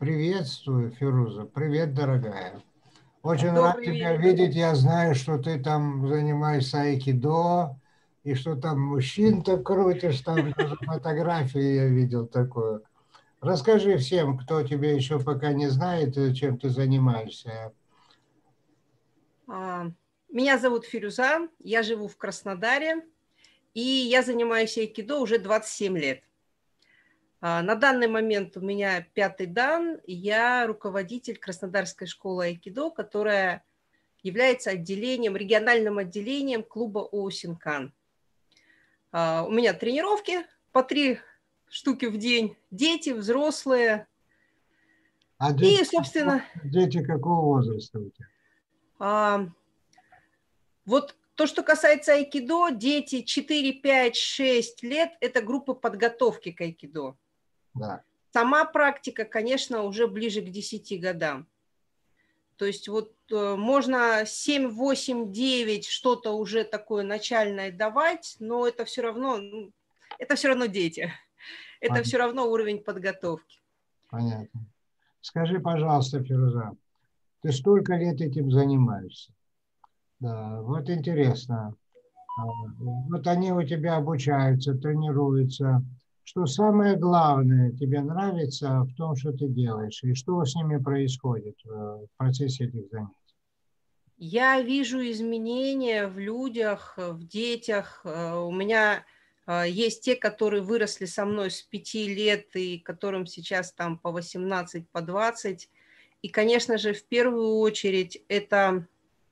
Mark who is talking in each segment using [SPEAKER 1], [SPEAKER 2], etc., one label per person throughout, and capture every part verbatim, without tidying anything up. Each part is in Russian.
[SPEAKER 1] Приветствую, Фируза. Привет, дорогая. Очень рад
[SPEAKER 2] Добрый
[SPEAKER 1] тебя
[SPEAKER 2] вечер.
[SPEAKER 1] видеть. Я знаю, что ты там занимаешься айкидо, и что там мужчин-то крутишь, там даже фотографии я видел такое. Расскажи всем, кто тебя еще пока не знает, чем ты занимаешься.
[SPEAKER 2] Меня зовут Фируза, я живу в Краснодаре, и я занимаюсь айкидо уже двадцать семь лет. На данный момент у меня пятый дан, и я руководитель Краснодарской школы айкидо, которая является отделением, региональным отделением клуба Оусинкан. У меня тренировки по три штуки в день, дети, взрослые.
[SPEAKER 1] А дети,
[SPEAKER 2] И, собственно,
[SPEAKER 1] дети какого возраста у тебя?
[SPEAKER 2] А, вот то, что касается айкидо, дети четыре, пять, шесть лет – это группа подготовки к айкидо.
[SPEAKER 1] Да.
[SPEAKER 2] Сама практика, конечно, уже ближе к десяти годам. То есть вот э, можно семь, восемь, девять что-то уже такое начальное давать, но это все равно, ну, это все равно дети. Это
[SPEAKER 1] Понятно.
[SPEAKER 2] все равно уровень подготовки.
[SPEAKER 1] Понятно. Скажи, пожалуйста, Фируза, ты столько лет этим занимаешься? Да, вот интересно. Вот они у тебя обучаются, тренируются. Что самое главное тебе нравится в том, что ты делаешь, и что с ними происходит в процессе этих занятий?
[SPEAKER 2] Я вижу изменения в людях, в детях. У меня есть те, которые выросли со мной с пяти лет, и которым сейчас там по восемнадцать, по двадцать. И, конечно же, в первую очередь это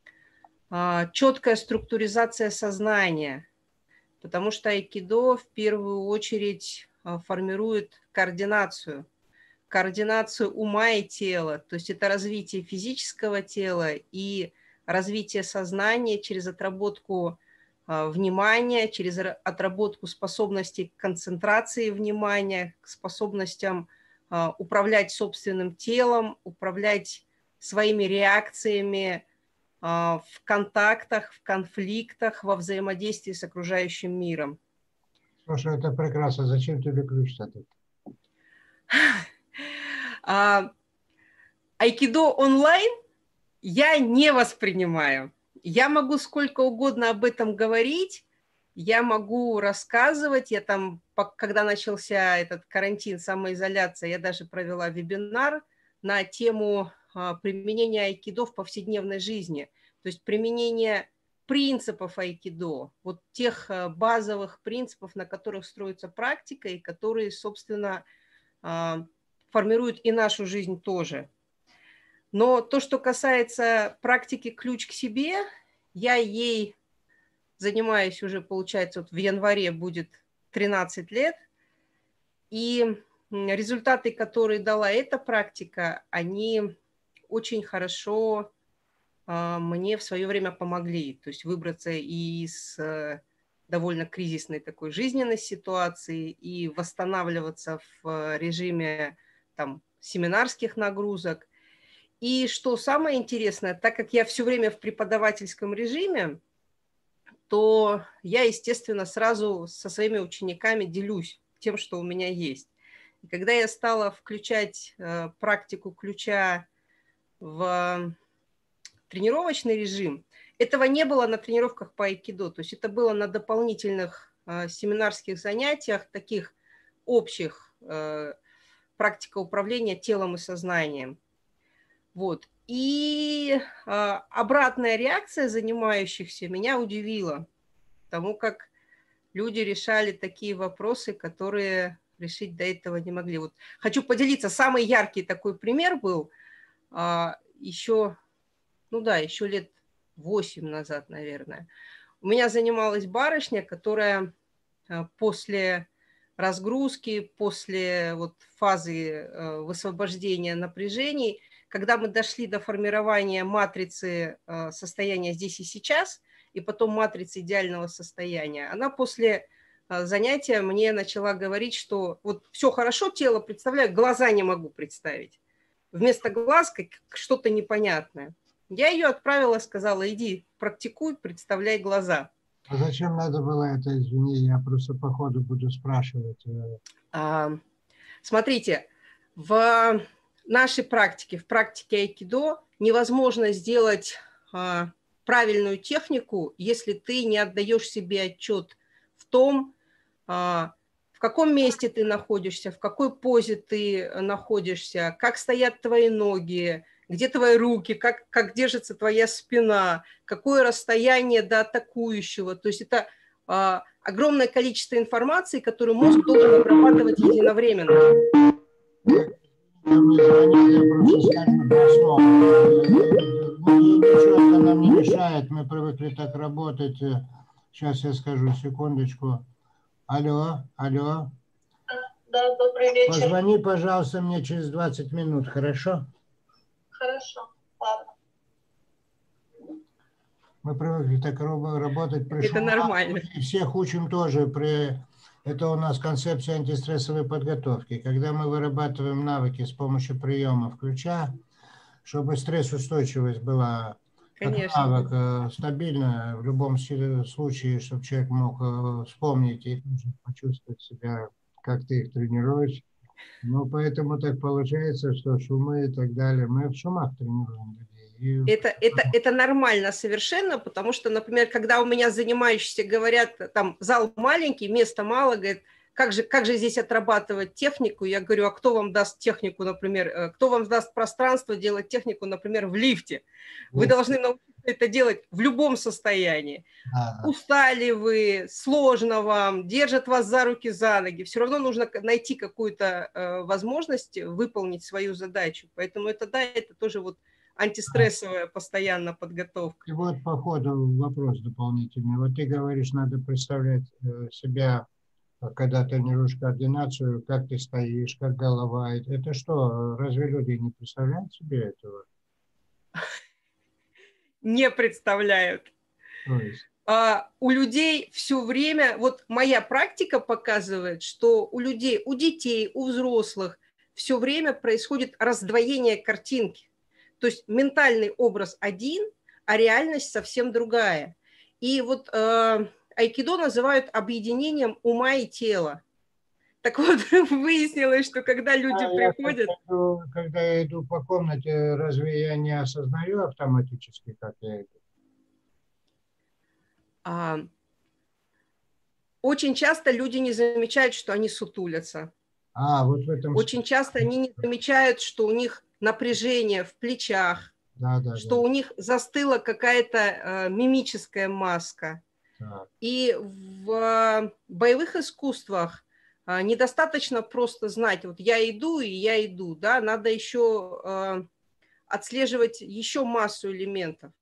[SPEAKER 2] четкая структуризация сознания, потому что айкидо в первую очередь формирует координацию, координацию ума и тела, то есть это развитие физического тела и развитие сознания через отработку э, внимания, через отработку способностей к концентрации внимания, к способностям э, управлять собственным телом, управлять своими реакциями э, в контактах, в конфликтах, во взаимодействии с окружающим миром.
[SPEAKER 1] Слушай, это прекрасно. Зачем тебе ключ-то тут?
[SPEAKER 2] Айкидо онлайн я не воспринимаю. Я могу сколько угодно об этом говорить, я могу рассказывать. Я там, когда начался этот карантин, самоизоляция, я даже провела вебинар на тему применения айкидо в повседневной жизни. То есть применение принципов айкидо, вот тех базовых принципов, на которых строится практика и которые, собственно, формируют и нашу жизнь тоже. Но то, что касается практики «Ключ к себе», я ей занимаюсь уже, получается, вот в январе будет тринадцать лет. И результаты, которые дала эта практика, они очень хорошо э, мне в свое время помогли. То есть выбраться из э, довольно кризисной такой жизненной ситуации и восстанавливаться в режиме там, семинарских нагрузок. И что самое интересное, так как я все время в преподавательском режиме, то я, естественно, сразу со своими учениками делюсь тем, что у меня есть. И когда я стала включать э, практику ключа в тренировочный режим, этого не было на тренировках по айкидо, то есть это было на дополнительных э, семинарских занятиях, таких общих, э, практика управления телом и сознанием. Вот. И э, обратная реакция занимающихся меня удивила, потому как люди решали такие вопросы, которые решить до этого не могли. Вот хочу поделиться, самый яркий такой пример был э, еще, ну да, еще лет восемь назад, наверное. У меня занималась барышня, которая э, после разгрузки, после вот фазы э, высвобождения напряжений, когда мы дошли до формирования матрицы э, состояния здесь и сейчас, и потом матрицы идеального состояния, она после э, занятия мне начала говорить, что вот все хорошо, тело представляю, глаза не могу представить. Вместо глаз что-то непонятное. Я ее отправила, сказала, иди, практикуй, представляй глаза.
[SPEAKER 1] А зачем надо было это, извини, я просто по ходу буду спрашивать.
[SPEAKER 2] А, смотрите, в нашей практике, в практике айкидо, невозможно сделать а, правильную технику, если ты не отдаешь себе отчет в том, а, в каком месте ты находишься, в какой позе ты находишься, как стоят твои ноги, где твои руки, как, как держится твоя спина, какое расстояние до атакующего. То есть это а, огромное количество информации, которую мозг должен обрабатывать единовременно.
[SPEAKER 1] Мне звонят, я просто скажу два слова. Ну, ничего, это нам не мешает, мы привыкли так работать. Сейчас я скажу, секундочку. Алло, алло.
[SPEAKER 3] Да, добрый вечер.
[SPEAKER 1] Позвони, пожалуйста, мне через двадцать минут, хорошо?
[SPEAKER 3] Хорошо, ладно.
[SPEAKER 1] Мы привыкли так работать. Пришел,
[SPEAKER 2] это нормально.
[SPEAKER 1] Всех учим тоже. При... Это у нас концепция антистрессовой подготовки. Когда мы вырабатываем навыки с помощью приемов ключа, чтобы стрессоустойчивость была как
[SPEAKER 2] Конечно.
[SPEAKER 1] навык стабильно в любом случае, чтобы человек мог вспомнить и почувствовать себя, как ты их тренируешь. Ну, поэтому так получается, что шумы и так далее. Мы в шумах тренируем людей. И...
[SPEAKER 2] Это, это, это нормально совершенно, потому что, например, когда у меня занимающиеся говорят, там, зал маленький, места мало, говорят, как же, как же здесь отрабатывать технику? Я говорю, а кто вам даст технику, например, кто вам даст пространство делать технику, например, в лифте? Вы должны научиться это делать в любом состоянии. А-а. Устали вы, сложно вам, держат вас за руки, за ноги. Все равно нужно найти какую-то э, возможность выполнить свою задачу. Поэтому это, да, это тоже вот антистрессовая постоянно подготовка.
[SPEAKER 1] И вот по ходу вопрос дополнительный. Вот ты говоришь, надо представлять себя, когда тренируешь координацию, как ты стоишь, как голова. Это что, разве люди не представляют себе этого?
[SPEAKER 2] Не представляют.
[SPEAKER 1] То есть?
[SPEAKER 2] А, у людей все время, вот моя практика показывает, что у людей, у детей, у взрослых все время происходит раздвоение картинки. То есть ментальный образ один, а реальность совсем другая. И вот э, айкидо называют объединением ума и тела. Так вот, выяснилось, что когда люди а приходят...
[SPEAKER 1] Я, когда, когда я иду по комнате, разве я не осознаю автоматически, как я иду?
[SPEAKER 2] А, очень часто люди не замечают, что они сутулятся.
[SPEAKER 1] А, вот в этом...
[SPEAKER 2] Очень часто они не замечают, что у них напряжение в плечах,
[SPEAKER 1] да, да,
[SPEAKER 2] что
[SPEAKER 1] да.
[SPEAKER 2] у них застыла какая-то э, мимическая маска.
[SPEAKER 1] Так.
[SPEAKER 2] И в э, боевых искусствах э, недостаточно просто знать, вот я иду и я иду, да, надо еще э, отслеживать еще массу элементов.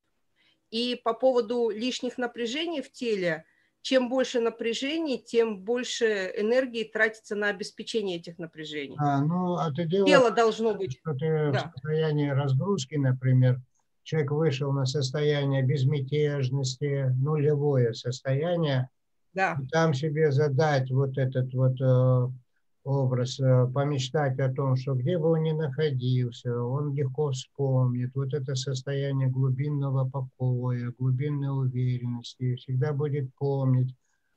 [SPEAKER 2] И по поводу лишних напряжений в теле, чем больше напряжений, тем больше энергии тратится на обеспечение этих напряжений.
[SPEAKER 1] А, ну, а ты делаешь,
[SPEAKER 2] тело должно быть...
[SPEAKER 1] Что ты
[SPEAKER 2] да.
[SPEAKER 1] в состоянии разгрузки, например, человек вышел на состояние безмятежности, нулевое состояние,
[SPEAKER 2] да.
[SPEAKER 1] и там себе задать вот этот вот э, образ, э, помечтать о том, что где бы он ни находился, он легко вспомнит вот это состояние глубинного покоя, глубинной уверенности, всегда будет помнить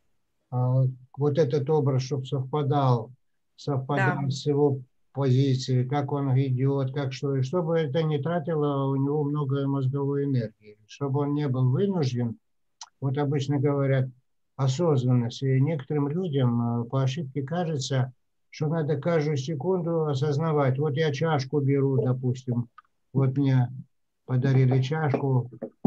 [SPEAKER 1] э, вот этот образ, чтобы совпадал, совпадал
[SPEAKER 2] да.
[SPEAKER 1] с его позиции, как он идет, как что, и чтобы это не тратило у него много мозговой энергии, чтобы он не был вынужден, вот обычно говорят, осознанность. И некоторым людям по ошибке кажется, что надо каждую секунду осознавать. Вот я чашку беру, допустим, вот мне подарили чашку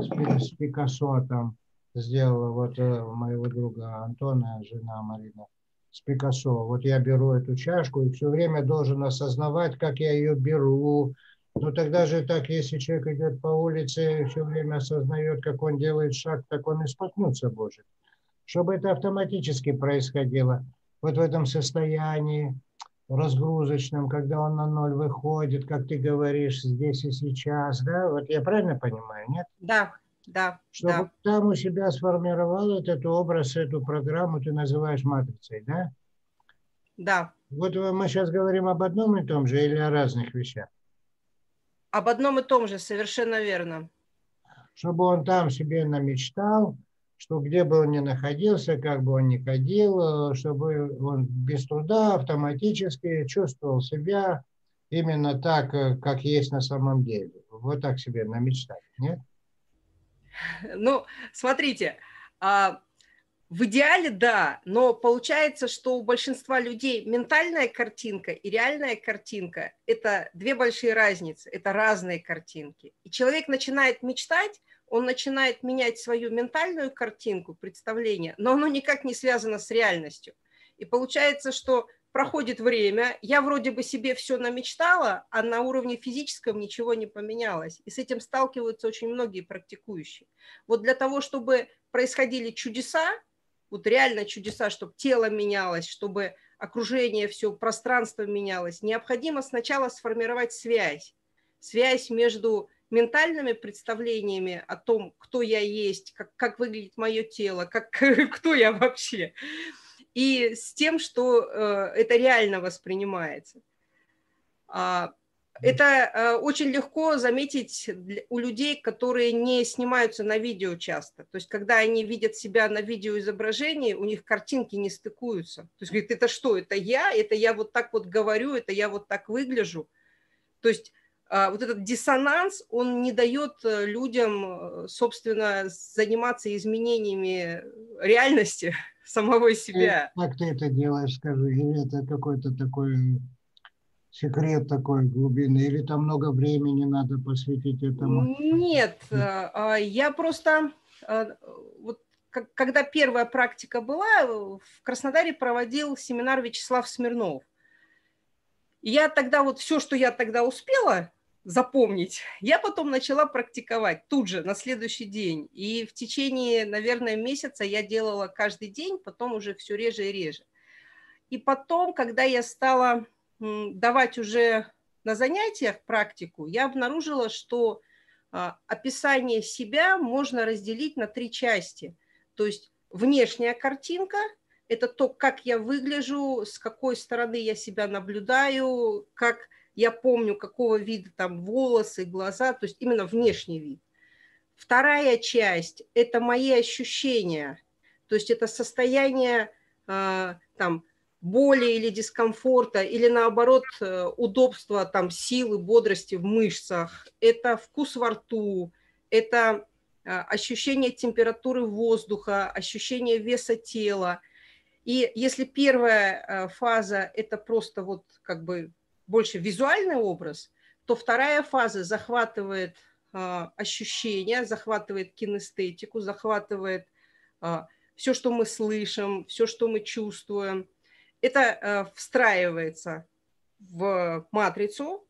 [SPEAKER 1] с Пикассо, там сделала вот моего друга Антона, жена Марина, с Пикассо. Вот я беру эту чашку и все время должен осознавать, как я ее беру. Но тогда же так, если человек идет по улице и все время осознает, как он делает шаг, так он и споткнуться может. Чтобы это автоматически происходило. Вот в этом состоянии разгрузочном, когда он на ноль выходит, как ты говоришь, здесь и сейчас, да? Вот я правильно понимаю, нет?
[SPEAKER 2] Да. Да,
[SPEAKER 1] чтобы
[SPEAKER 2] да.
[SPEAKER 1] там у себя сформировал этот образ, эту программу, ты называешь матрицей, да?
[SPEAKER 2] Да.
[SPEAKER 1] Вот мы сейчас говорим об одном и том же или о разных вещах?
[SPEAKER 2] Об одном и том же, совершенно верно.
[SPEAKER 1] Чтобы он там себе намечтал, что где бы он ни находился, как бы он ни ходил, чтобы он без труда автоматически чувствовал себя именно так, как есть на самом деле. Вот так себе намечтать, нет?
[SPEAKER 2] Ну, смотрите, в идеале да, но получается, что у большинства людей ментальная картинка и реальная картинка – это две большие разницы, это разные картинки. И человек начинает мечтать, он начинает менять свою ментальную картинку, представление, но оно никак не связано с реальностью. И получается, что проходит время, я вроде бы себе все намечтала, а на уровне физическом ничего не поменялось. И с этим сталкиваются очень многие практикующие. Вот для того, чтобы происходили чудеса, вот реально чудеса, чтобы тело менялось, чтобы окружение, все пространство менялось, необходимо сначала сформировать связь. Связь между ментальными представлениями о том, кто я есть, как, как выглядит мое тело, как, кто я вообще, и с тем, что э, это реально воспринимается. Это очень легко заметить у людей, которые не снимаются на видео часто. То есть, когда они видят себя на видеоизображении, у них картинки не стыкуются. То есть, говорят, это что? Это я? Это я вот так вот говорю? Это я вот так выгляжу? То есть, вот этот диссонанс, он не дает людям, собственно, заниматься изменениями реальности самого себя.
[SPEAKER 1] Как ты это делаешь, скажи? Или это какой-то такой... секрет такой глубины, или там много времени надо посвятить этому?
[SPEAKER 2] Нет, я просто, вот когда первая практика была, в Краснодаре проводил семинар Вячеслав Смирнов. И я тогда вот все, что я тогда успела запомнить, я потом начала практиковать тут же, на следующий день. И в течение, наверное, месяца я делала каждый день, потом уже все реже и реже. И потом, когда я стала давать уже на занятиях практику, я обнаружила, что а, описание себя можно разделить на три части. То есть внешняя картинка – это то, как я выгляжу, с какой стороны я себя наблюдаю, как я помню, какого вида там волосы, глаза, то есть именно внешний вид. Вторая часть – это мои ощущения, то есть это состояние а, там, боли или дискомфорта, или наоборот удобства, там, силы, бодрости в мышцах, это вкус во рту, это ощущение температуры воздуха, ощущение веса тела. И если первая фаза – это просто вот как бы больше визуальный образ, то вторая фаза захватывает ощущения, захватывает кинестетику, захватывает все, что мы слышим, все, что мы чувствуем. Это э, встраивается в матрицу.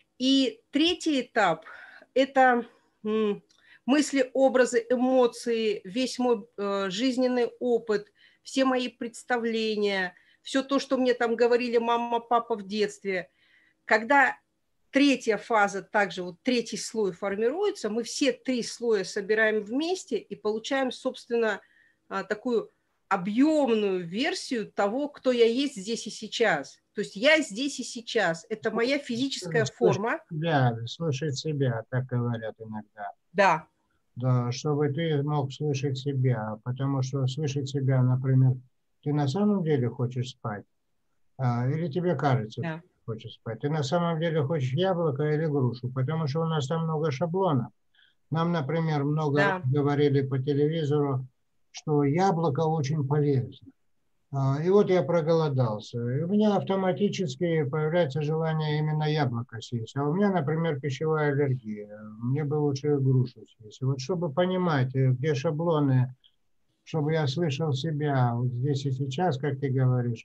[SPEAKER 2] И третий этап – это м, мысли, образы, эмоции, весь мой э, жизненный опыт, все мои представления, все то, что мне там говорили мама, папа в детстве. Когда третья фаза, также вот третий слой формируется, мы все три слоя собираем вместе и получаем, собственно, такую объемную версию того, кто я есть здесь и сейчас. То есть я здесь и сейчас. Это моя физическая
[SPEAKER 1] слушать
[SPEAKER 2] форма.
[SPEAKER 1] Себя, слушать себя, так говорят иногда.
[SPEAKER 2] Да.
[SPEAKER 1] Да, чтобы ты мог слышать себя, потому что слышать себя, например, ты на самом деле хочешь спать, а, или тебе кажется,
[SPEAKER 2] Да.
[SPEAKER 1] что ты хочешь спать. Ты на самом деле хочешь яблоко или грушу, потому что у нас там много шаблонов. Нам, например, много
[SPEAKER 2] Да.
[SPEAKER 1] говорили по телевизору, что яблоко очень полезно. И вот я проголодался. И у меня автоматически появляется желание именно яблоко съесть. А у меня, например, пищевая аллергия. Мне бы лучше грушу съесть. И вот чтобы понимать, где шаблоны, чтобы я слышал себя вот здесь и сейчас, как ты говоришь.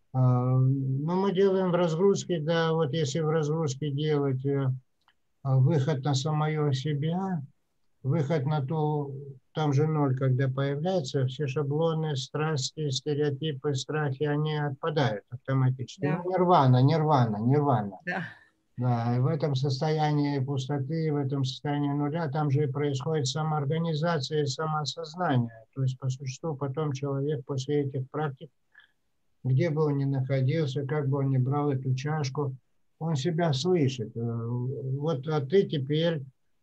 [SPEAKER 1] Но мы делаем в разгрузке, да, вот если в разгрузке делать выход на самое себя, выход на то, там же ноль, когда появляется, все шаблоны, страсти, стереотипы, страхи, они отпадают автоматически.
[SPEAKER 2] Да.
[SPEAKER 1] Ну, нирвана, нирвана, нирвана.
[SPEAKER 2] Да.
[SPEAKER 1] Да, и в этом состоянии пустоты, в этом состоянии нуля, там же и происходит самоорганизация и самоосознание. То есть, по существу, потом человек после этих практик, где бы он ни находился, как бы он ни брал эту чашку, он себя слышит. Вот а ты теперь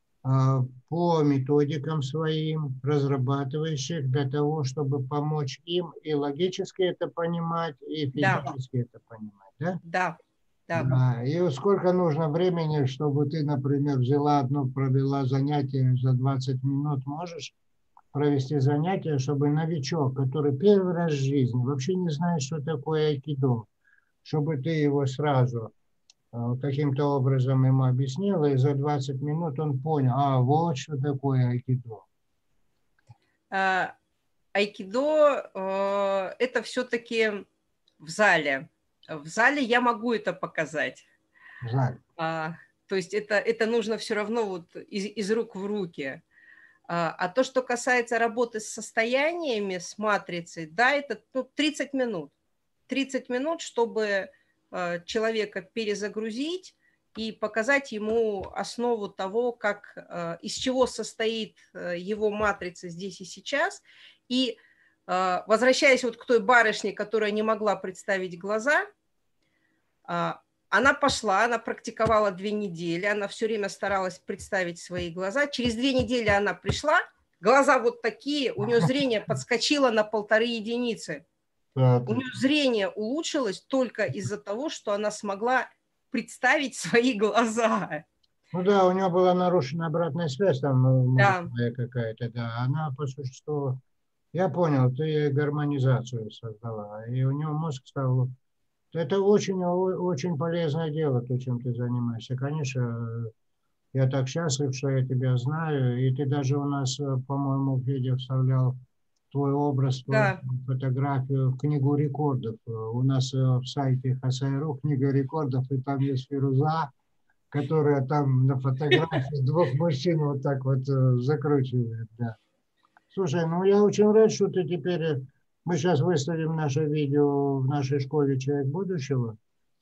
[SPEAKER 1] по методикам своим, разрабатывающих для того, чтобы помочь им и логически это понимать, и физически да. это понимать, да?
[SPEAKER 2] Да, Да.
[SPEAKER 1] Да. И вот сколько нужно времени, чтобы ты, например, взяла одно, провела занятие за двадцать минут, можешь провести занятие, чтобы новичок, который первый раз в жизни вообще не знает, что такое айкидо, чтобы ты его сразу э, каким-то образом ему объяснила, и за двадцать минут он понял, а вот что такое айкидо.
[SPEAKER 2] А, Айкидо э, это все-таки в зале. В зале я могу это показать.
[SPEAKER 1] Жаль.
[SPEAKER 2] А, то есть это, это нужно все равно вот из, из рук в руки. А, а то, что касается работы с состояниями, с матрицей, да, это ну, тридцать минут. тридцать минут, чтобы э, человека перезагрузить и показать ему основу того, как, э, из чего состоит э, его матрица здесь и сейчас. И э, возвращаясь вот к той барышне, которая не могла представить глаза, э, она пошла, она практиковала две недели, она все время старалась представить свои глаза. Через две недели она пришла, глаза вот такие, у нее зрение подскочило на полторы единицы.
[SPEAKER 1] Да,
[SPEAKER 2] У нее зрение улучшилось только из-за того, что она смогла представить свои глаза.
[SPEAKER 1] ну да, у нее была нарушена обратная связь, там
[SPEAKER 2] Да.
[SPEAKER 1] мозговая какая-то, да. Она по существу, я понял, ты гармонизацию создала, и у нее мозг стал. Это очень, очень полезное дело, то, чем ты занимаешься. Конечно, я так счастлив, что я тебя знаю, и ты даже у нас, по-моему, в видео вставлял твой образ, твою
[SPEAKER 2] Да.
[SPEAKER 1] фотографию в книгу рекордов. У нас в сайте Хасай.ру книга рекордов, и там есть Фируза, которая там на фотографии двух мужчин вот так вот закручивает. Да. Слушай, ну я очень рад, что ты теперь... Мы сейчас выставим наше видео в нашей школе «Человек будущего».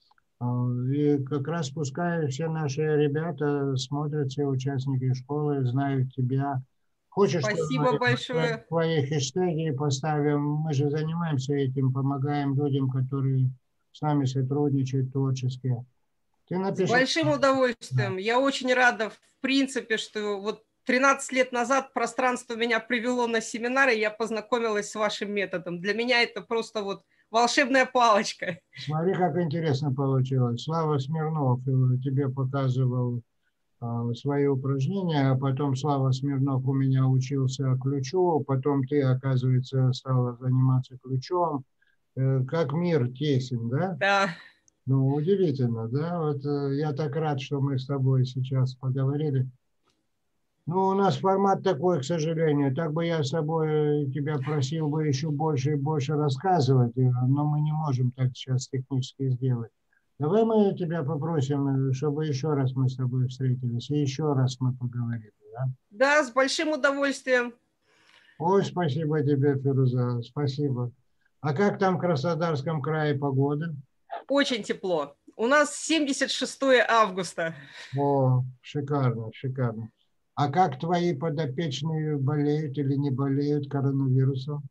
[SPEAKER 1] И как раз пускай все наши ребята смотрят, все участники школы, знают тебя. Хочешь,
[SPEAKER 2] Спасибо
[SPEAKER 1] что
[SPEAKER 2] большое.
[SPEAKER 1] твои хэштеги поставим? Мы же занимаемся этим, помогаем людям, которые с нами сотрудничают творчески. Ты напиши.
[SPEAKER 2] С большим удовольствием.
[SPEAKER 1] Да.
[SPEAKER 2] Я очень рада, в принципе, что вот тринадцать лет назад пространство меня привело на семинары, и я познакомилась с вашим методом. Для меня это просто вот волшебная палочка.
[SPEAKER 1] Смотри, как интересно получилось. Слава Смирнов тебе показывал а, свои упражнения, а потом Слава Смирнов у меня учился ключу, потом ты, оказывается, стала заниматься ключом. Э, как мир тесен, да?
[SPEAKER 2] Да.
[SPEAKER 1] Ну, удивительно, да? Вот э, я так рад, что мы с тобой сейчас поговорили. Ну, у нас формат такой, к сожалению. Так бы я с тобой тебя просил бы еще больше и больше рассказывать, но мы не можем так сейчас технически сделать. Давай мы тебя попросим, чтобы еще раз мы с тобой встретились, и еще раз мы поговорили. Да,
[SPEAKER 2] Да, с большим удовольствием.
[SPEAKER 1] Ой, спасибо тебе, Фируза, спасибо. А как там в Краснодарском крае погода?
[SPEAKER 2] Очень тепло. У нас семьдесят шестое августа.
[SPEAKER 1] О, шикарно, шикарно. А как твои подопечные болеют или не болеют коронавирусом?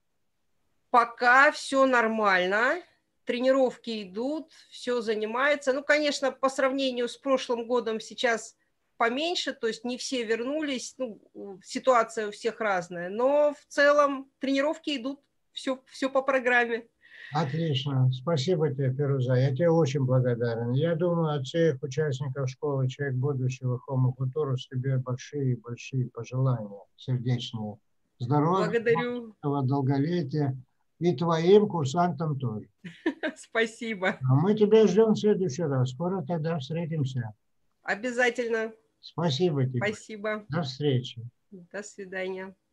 [SPEAKER 2] Пока все нормально. Тренировки идут, все занимается. Ну, конечно, по сравнению с прошлым годом сейчас поменьше, то есть не все вернулись, ну, ситуация у всех разная, но в целом тренировки идут, все, все по программе.
[SPEAKER 1] Отлично. Спасибо тебе, Фируза. Я тебе очень благодарен. Я думаю, от всех участников школы «Человек будущего» Homo Futurus тебе большие-большие пожелания сердечные. Здоровья,
[SPEAKER 2] Благодарю.
[SPEAKER 1] долголетия и твоим курсантам тоже.
[SPEAKER 2] Спасибо.
[SPEAKER 1] А мы тебя ждем в следующий раз. Скоро тогда встретимся.
[SPEAKER 2] Обязательно.
[SPEAKER 1] Спасибо тебе.
[SPEAKER 2] Спасибо.
[SPEAKER 1] До встречи.
[SPEAKER 2] До свидания.